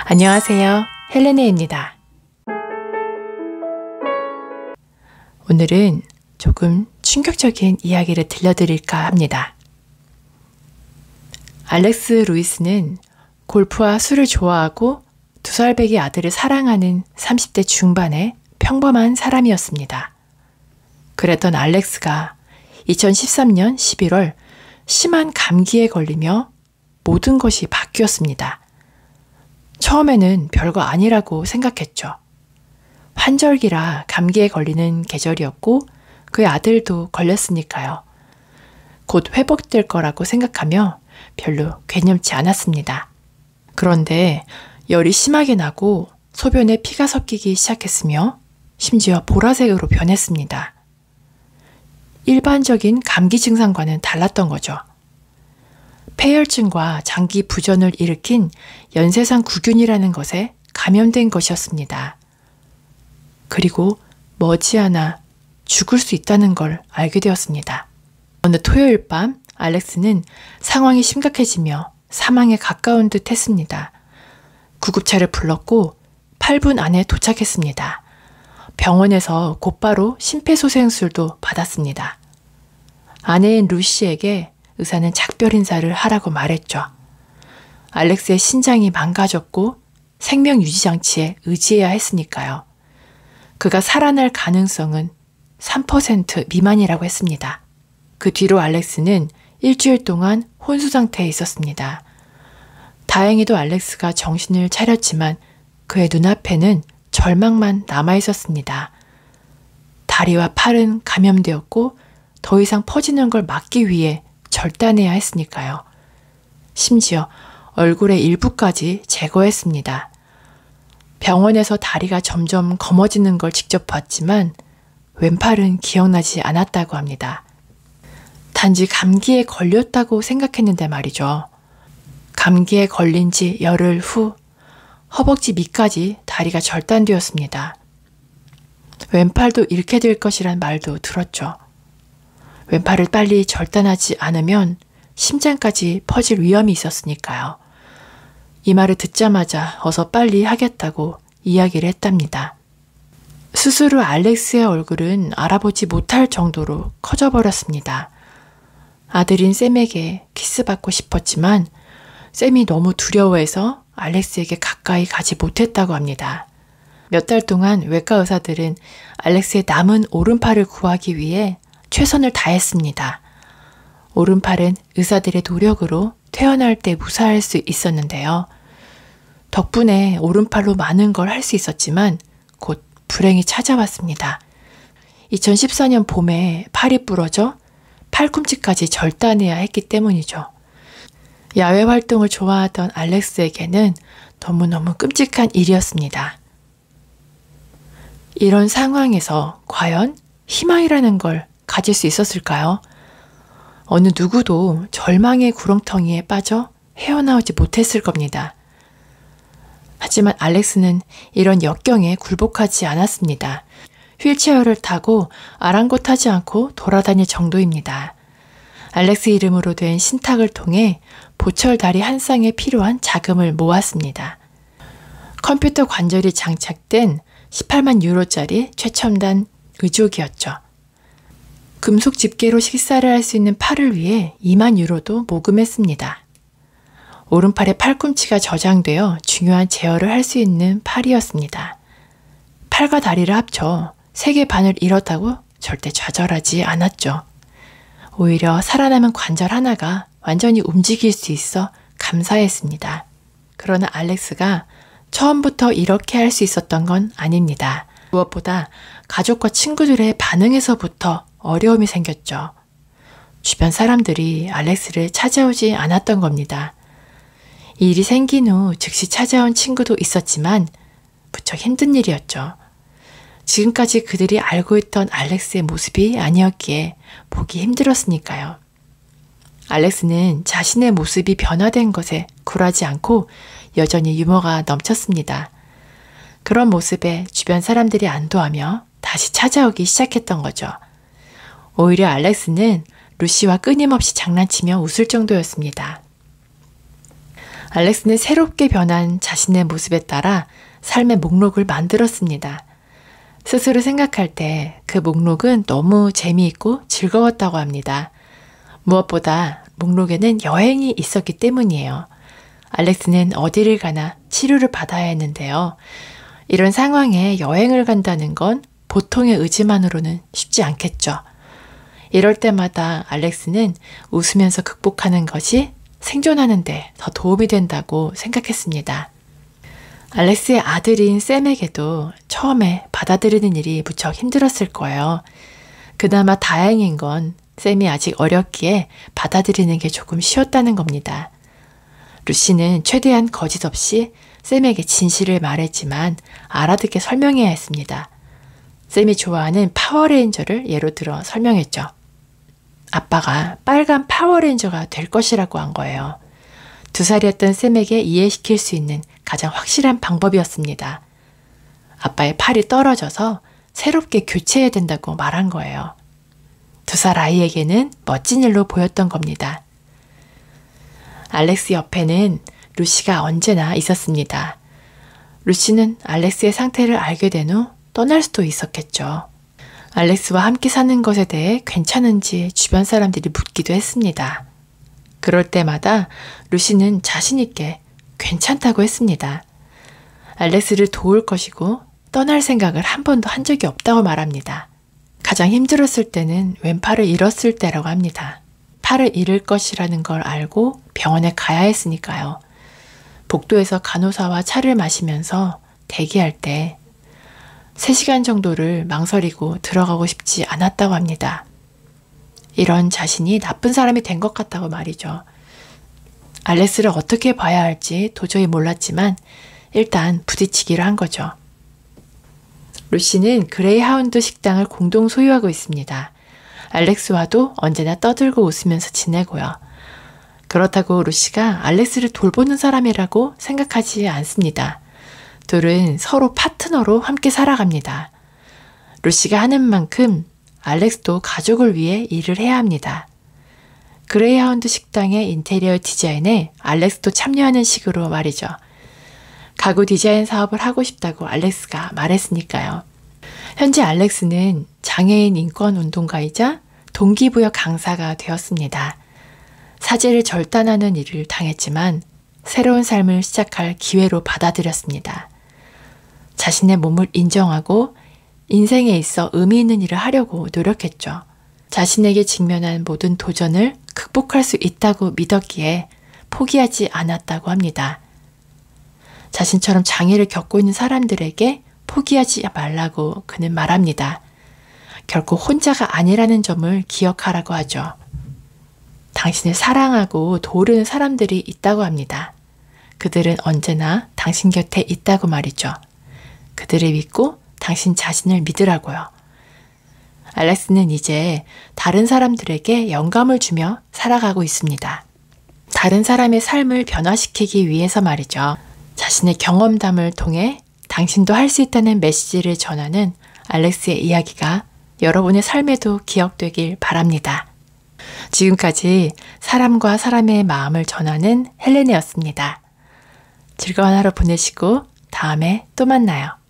안녕하세요. 헬레네입니다. 오늘은 조금 충격적인 이야기를 들려드릴까 합니다. 알렉스 루이스는 골프와 술을 좋아하고 2살배기 아들을 사랑하는 30대 중반의 평범한 사람이었습니다. 그랬던 알렉스가 2013년 11월 심한 감기에 걸리며 모든 것이 바뀌었습니다. 처음에는 별거 아니라고 생각했죠. 환절기라 감기에 걸리는 계절이었고 그의 아들도 걸렸으니까요. 곧 회복될 거라고 생각하며 별로 괴념치 않았습니다. 그런데 열이 심하게 나고 소변에 피가 섞이기 시작했으며 심지어 보라색으로 변했습니다. 일반적인 감기 증상과는 달랐던 거죠. 폐혈증과 장기 부전을 일으킨 연쇄상 구균이라는 것에 감염된 것이었습니다. 그리고 머지않아 죽을 수 있다는 걸 알게 되었습니다. 어느 토요일 밤 알렉스는 상황이 심각해지며 사망에 가까운 듯 했습니다. 구급차를 불렀고 8분 안에 도착했습니다. 병원에서 곧바로 심폐소생술도 받았습니다. 아내인 루시에게 의사는 작별 인사를 하라고 말했죠. 알렉스의 신장이 망가졌고 생명 유지 장치에 의지해야 했으니까요. 그가 살아날 가능성은 3% 미만이라고 했습니다. 그 뒤로 알렉스는 일주일 동안 혼수 상태에 있었습니다. 다행히도 알렉스가 정신을 차렸지만 그의 눈앞에는 절망만 남아 있었습니다. 다리와 팔은 감염되었고 더 이상 퍼지는 걸 막기 위해 절단해야 했으니까요. 심지어 얼굴의 일부까지 제거했습니다. 병원에서 다리가 점점 검어지는 걸 직접 봤지만 왼팔은 기억나지 않았다고 합니다. 단지 감기에 걸렸다고 생각했는데 말이죠. 감기에 걸린 지 열흘 후 허벅지 밑까지 다리가 절단되었습니다. 왼팔도 잃게 될 것이란 말도 들었죠. 왼팔을 빨리 절단하지 않으면 심장까지 퍼질 위험이 있었으니까요. 이 말을 듣자마자 어서 빨리 하겠다고 이야기를 했답니다. 수술 후 알렉스의 얼굴은 알아보지 못할 정도로 커져버렸습니다. 아들인 샘에게 키스받고 싶었지만 샘이 너무 두려워해서 알렉스에게 가까이 가지 못했다고 합니다. 몇 달 동안 외과 의사들은 알렉스의 남은 오른팔을 구하기 위해 최선을 다했습니다. 오른팔은 의사들의 노력으로 퇴원할 때 무사할 수 있었는데요. 덕분에 오른팔로 많은 걸 할 수 있었지만 곧 불행이 찾아왔습니다. 2014년 봄에 팔이 부러져 팔꿈치까지 절단해야 했기 때문이죠. 야외 활동을 좋아하던 알렉스에게는 너무너무 끔찍한 일이었습니다. 이런 상황에서 과연 희망이라는 걸 가질 수 있었을까요? 어느 누구도 절망의 구렁텅이에 빠져 헤어나오지 못했을 겁니다. 하지만 알렉스는 이런 역경에 굴복하지 않았습니다. 휠체어를 타고 아랑곳하지 않고 돌아다닐 정도입니다. 알렉스 이름으로 된 신탁을 통해 보철다리 한 쌍에 필요한 자금을 모았습니다. 컴퓨터 관절이 장착된 18만 유로짜리 최첨단 의족이었죠. 금속 집게로 식사를 할 수 있는 팔을 위해 2만 유로도 모금했습니다. 오른팔에 팔꿈치가 저장되어 중요한 제어를 할 수 있는 팔이었습니다. 팔과 다리를 합쳐 3개 반을 잃었다고 절대 좌절하지 않았죠. 오히려 살아남은 관절 하나가 완전히 움직일 수 있어 감사했습니다. 그러나 알렉스가 처음부터 이렇게 할 수 있었던 건 아닙니다. 무엇보다 가족과 친구들의 반응에서부터 어려움이 생겼죠. 주변 사람들이 알렉스를 찾아오지 않았던 겁니다. 이 일이 생긴 후 즉시 찾아온 친구도 있었지만 무척 힘든 일이었죠. 지금까지 그들이 알고 있던 알렉스의 모습이 아니었기에 보기 힘들었으니까요. 알렉스는 자신의 모습이 변화된 것에 굴하지 않고 여전히 유머가 넘쳤습니다. 그런 모습에 주변 사람들이 안도하며 다시 찾아오기 시작했던 거죠. 오히려 알렉스는 루시와 끊임없이 장난치며 웃을 정도였습니다. 알렉스는 새롭게 변한 자신의 모습에 따라 삶의 목록을 만들었습니다. 스스로 생각할 때 그 목록은 너무 재미있고 즐거웠다고 합니다. 무엇보다 목록에는 여행이 있었기 때문이에요. 알렉스는 어디를 가나 치료를 받아야 했는데요. 이런 상황에 여행을 간다는 건 보통의 의지만으로는 쉽지 않겠죠. 이럴 때마다 알렉스는 웃으면서 극복하는 것이 생존하는 데 더 도움이 된다고 생각했습니다. 알렉스의 아들인 샘에게도 처음에 받아들이는 일이 무척 힘들었을 거예요. 그나마 다행인 건 샘이 아직 어렸기에 받아들이는 게 조금 쉬웠다는 겁니다. 루시는 최대한 거짓 없이 샘에게 진실을 말했지만 알아듣게 설명해야 했습니다. 샘이 좋아하는 파워레인저를 예로 들어 설명했죠. 아빠가 빨간 파워레인저가 될 것이라고 한 거예요. 2살이었던 샘에게 이해시킬 수 있는 가장 확실한 방법이었습니다. 아빠의 팔이 떨어져서 새롭게 교체해야 된다고 말한 거예요. 2살 아이에게는 멋진 일로 보였던 겁니다. 알렉스 옆에는 루시가 언제나 있었습니다. 루시는 알렉스의 상태를 알게 된 후 떠날 수도 있었겠죠. 알렉스와 함께 사는 것에 대해 괜찮은지 주변 사람들이 묻기도 했습니다. 그럴 때마다 루시는 자신 있게 괜찮다고 했습니다. 알렉스를 도울 것이고 떠날 생각을 한 번도 한 적이 없다고 말합니다. 가장 힘들었을 때는 왼팔을 잃었을 때라고 합니다. 팔을 잃을 것이라는 걸 알고 병원에 가야 했으니까요. 복도에서 간호사와 차를 마시면서 대기할 때 3시간 정도를 망설이고 들어가고 싶지 않았다고 합니다. 이런 자신이 나쁜 사람이 된 것 같다고 말이죠. 알렉스를 어떻게 봐야 할지 도저히 몰랐지만 일단 부딪히기로 한 거죠. 루시는 그레이하운드 식당을 공동 소유하고 있습니다. 알렉스와도 언제나 떠들고 웃으면서 지내고요. 그렇다고 루시가 알렉스를 돌보는 사람이라고 생각하지 않습니다. 둘은 서로 파트너로 함께 살아갑니다. 루시가 하는 만큼 알렉스도 가족을 위해 일을 해야 합니다. 그레이하운드 식당의 인테리어 디자인에 알렉스도 참여하는 식으로 말이죠. 가구 디자인 사업을 하고 싶다고 알렉스가 말했으니까요. 현재 알렉스는 장애인 인권 운동가이자 동기부여 강사가 되었습니다. 사제를 절단하는 일을 당했지만 새로운 삶을 시작할 기회로 받아들였습니다. 자신의 몸을 인정하고 인생에 있어 의미 있는 일을 하려고 노력했죠. 자신에게 직면한 모든 도전을 극복할 수 있다고 믿었기에 포기하지 않았다고 합니다. 자신처럼 장애를 겪고 있는 사람들에게 포기하지 말라고 그는 말합니다. 결코 혼자가 아니라는 점을 기억하라고 하죠. 당신을 사랑하고 도우는 사람들이 있다고 합니다. 그들은 언제나 당신 곁에 있다고 말이죠. 그들을 믿고 당신 자신을 믿으라고요. 알렉스는 이제 다른 사람들에게 영감을 주며 살아가고 있습니다. 다른 사람의 삶을 변화시키기 위해서 말이죠. 자신의 경험담을 통해 당신도 할 수 있다는 메시지를 전하는 알렉스의 이야기가 여러분의 삶에도 기억되길 바랍니다. 지금까지 사람과 사람의 마음을 전하는 헬레네였습니다. 즐거운 하루 보내시고 다음에 또 만나요.